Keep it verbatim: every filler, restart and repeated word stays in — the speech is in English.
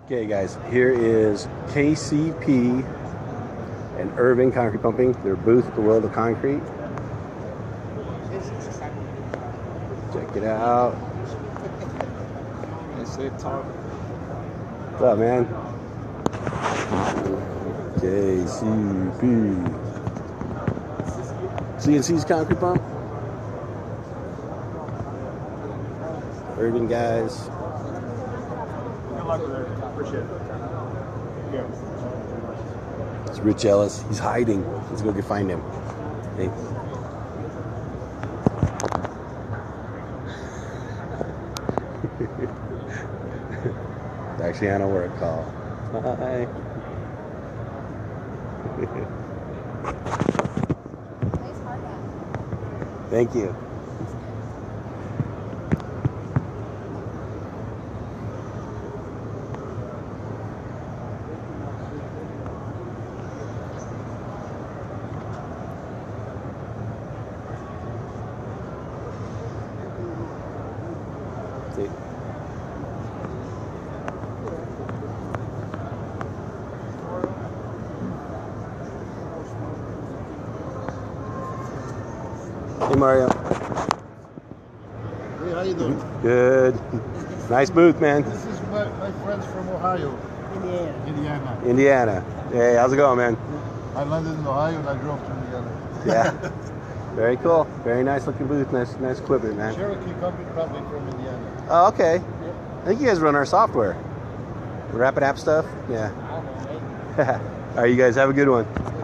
Okay guys, here is K C P and Irving Concrete Pumping, their booth at the World of Concrete. Check it out. What's up, man? K C P. C N C's concrete pump. Irving guys. Good luck with it. Appreciate it. Yeah. It's Rich Ellis. He's hiding. Let's go get find him. Hey. It's actually on a work call. Hi. Thank you. See. Hey Mario. Hey, how you doing? Good. Nice booth, man. This is my, my friends from Ohio. Indiana. Indiana. Indiana. Hey, how's it going, man? I landed in Ohio and I drove to Indiana. Yeah. Very cool. Very nice looking booth. Nice, nice equipment, man. Cherokee Concrete Pumping from Indiana. Oh, okay. Yeah. I think you guys run our software. Rapid app stuff? Yeah. All right, you guys have a good one.